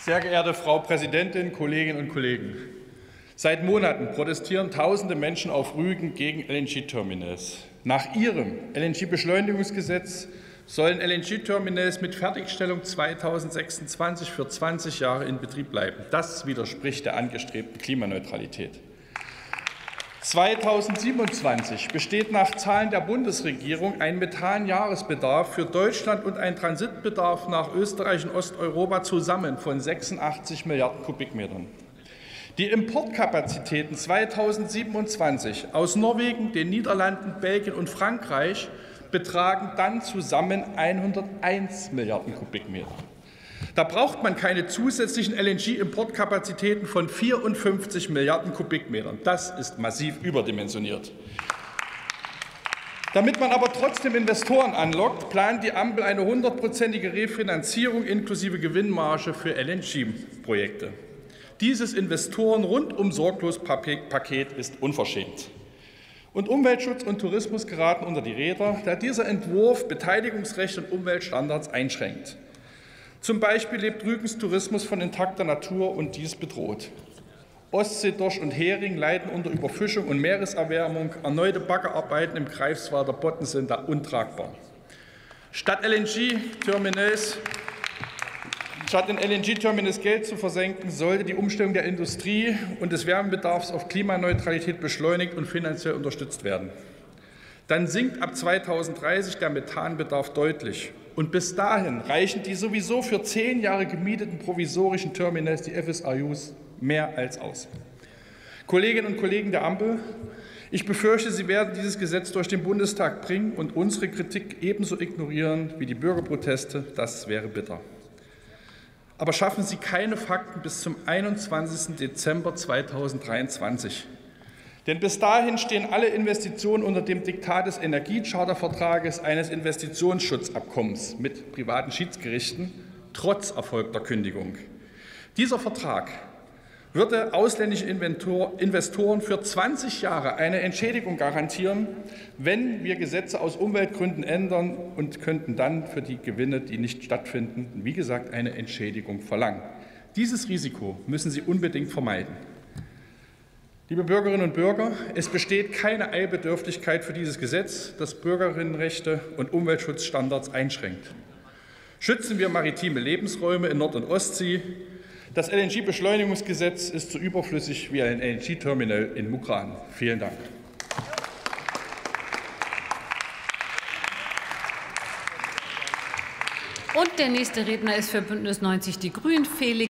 Sehr geehrte Frau Präsidentin, Kolleginnen und Kollegen! Seit Monaten protestieren tausende Menschen auf Rügen gegen LNG-Terminals. Nach ihrem LNG-Beschleunigungsgesetz sollen LNG-Terminals mit Fertigstellung 2026 für 20 Jahre in Betrieb bleiben. Das widerspricht der angestrebten Klimaneutralität. 2027 besteht nach Zahlen der Bundesregierung ein Methanjahresbedarf für Deutschland und ein Transitbedarf nach Österreich und Osteuropa zusammen von 86 Milliarden Kubikmetern. Die Importkapazitäten 2027 aus Norwegen, den Niederlanden, Belgien und Frankreich betragen dann zusammen 101 Milliarden Kubikmeter. Da braucht man keine zusätzlichen LNG-Importkapazitäten von 54 Milliarden Kubikmetern. Das ist massiv überdimensioniert. Damit man aber trotzdem Investoren anlockt, plant die Ampel eine 100-prozentige Refinanzierung inklusive Gewinnmarge für LNG-Projekte. Dieses Investoren-rundum-sorglos-Paket ist unverschämt. Und Umweltschutz und Tourismus geraten unter die Räder, da dieser Entwurf Beteiligungsrechte und Umweltstandards einschränkt. Zum Beispiel lebt Rügens Tourismus von intakter Natur, und dies bedroht. Ostseedorsch und Hering leiden unter Überfischung und Meereserwärmung. Erneute Baggerarbeiten im Greifswalder Bodden sind da untragbar. Statt in LNG-Terminals Geld zu versenken, sollte die Umstellung der Industrie und des Wärmebedarfs auf Klimaneutralität beschleunigt und finanziell unterstützt werden. Dann sinkt ab 2030 der Methanbedarf deutlich. Und bis dahin reichen die sowieso für 10 Jahre gemieteten provisorischen Terminals, die FSRUs, mehr als aus. Kolleginnen und Kollegen der Ampel, ich befürchte, Sie werden dieses Gesetz durch den Bundestag bringen und unsere Kritik ebenso ignorieren wie die Bürgerproteste. Das wäre bitter. Aber schaffen Sie keine Fakten bis zum 21. Dezember 2023. Denn bis dahin stehen alle Investitionen unter dem Diktat des Energiechartervertrages, eines Investitionsschutzabkommens mit privaten Schiedsgerichten, trotz erfolgter Kündigung. Dieser Vertrag würde ausländischen Investoren für 20 Jahre eine Entschädigung garantieren, wenn wir Gesetze aus Umweltgründen ändern, und könnten dann für die Gewinne, die nicht stattfinden, wie gesagt, eine Entschädigung verlangen. Dieses Risiko müssen Sie unbedingt vermeiden. Liebe Bürgerinnen und Bürger, es besteht keine Eilbedürftigkeit für dieses Gesetz, das Bürgerinnenrechte und Umweltschutzstandards einschränkt. Schützen wir maritime Lebensräume in Nord- und Ostsee. Das LNG-Beschleunigungsgesetz ist so überflüssig wie ein LNG-Terminal in Mukran. Vielen Dank. Und der nächste Redner ist für Bündnis 90 Die Grünen, Felix